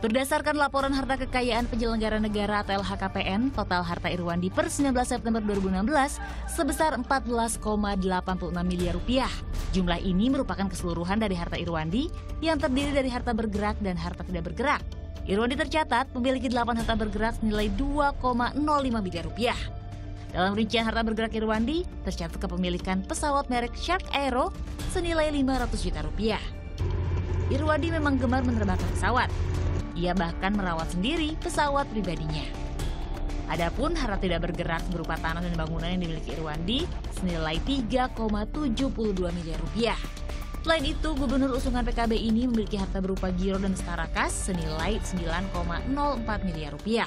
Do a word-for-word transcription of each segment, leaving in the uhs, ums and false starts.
Berdasarkan laporan harta kekayaan penyelenggara negara atau L H K P N, total harta Irwandi per sembilan belas September dua ribu enam belas sebesar empat belas koma delapan puluh enam miliar rupiah. Jumlah ini merupakan keseluruhan dari harta Irwandi yang terdiri dari harta bergerak dan harta tidak bergerak. Irwandi tercatat memiliki delapan harta bergerak senilai dua koma nol lima miliar rupiah. Dalam rincian harta bergerak Irwandi, tercatat kepemilikan pesawat merek Shark Aero senilai lima ratus juta rupiah. Irwandi memang gemar menerbangkan pesawat. Ia bahkan merawat sendiri pesawat pribadinya. Adapun harta tidak bergerak berupa tanah dan bangunan yang dimiliki Irwandi senilai tiga koma tujuh dua miliar rupiah. Selain itu, gubernur usungan P K B ini memiliki harta berupa giro dan setara kas senilai sembilan koma nol empat miliar rupiah.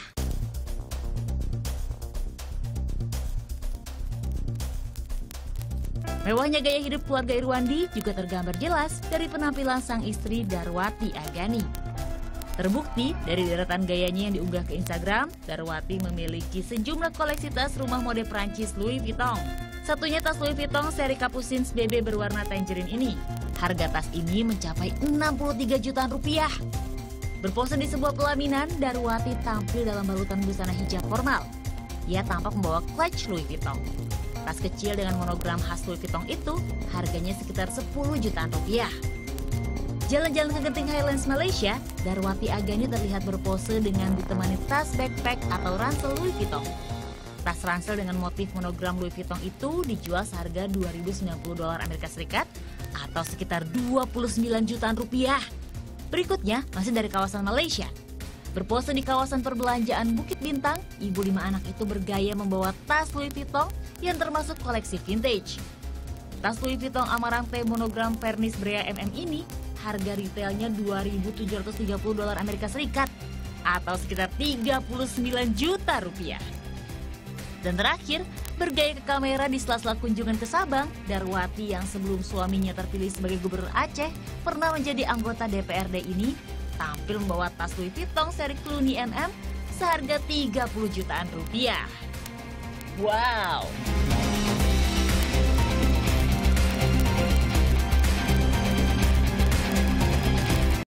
Mewahnya gaya hidup keluarga Irwandi juga tergambar jelas dari penampilan sang istri Darwati Agani. Terbukti dari deretan gayanya yang diunggah ke Instagram, Darwati memiliki sejumlah koleksi tas rumah mode Prancis Louis Vuitton. Satunya tas Louis Vuitton seri Capucines B B berwarna tangerine ini. Harga tas ini mencapai enam puluh tiga jutaan rupiah. Berpose di sebuah pelaminan, Darwati tampil dalam balutan busana hijab formal. Ia tampak membawa clutch Louis Vuitton. Tas kecil dengan monogram khas Louis Vuitton itu harganya sekitar sepuluh jutaan rupiah. Jalan-jalan ke Genting Highlands, Malaysia, Darwati Agani terlihat berpose dengan ditemani tas backpack atau ransel Louis Vuitton. Tas ransel dengan motif monogram Louis Vuitton itu dijual seharga dua ribu sembilan puluh dolar Amerika Serikat atau sekitar dua puluh sembilan jutaan rupiah. Berikutnya masih dari kawasan Malaysia. Berpose di kawasan perbelanjaan Bukit Bintang, ibu lima anak itu bergaya membawa tas Louis Vuitton yang termasuk koleksi vintage. Tas Louis Vuitton Amarante monogram Vernis Brea M M ini harga retailnya dua ribu tujuh ratus tiga puluh dolar Amerika Serikat atau sekitar tiga puluh sembilan juta rupiah. Dan terakhir, bergaya ke kamera di sela-sela kunjungan ke Sabang, Darwati yang sebelum suaminya terpilih sebagai gubernur Aceh pernah menjadi anggota D P R D ini tampil membawa tas Louis Vuitton seri Clooney M M seharga tiga puluh jutaan rupiah. Wow!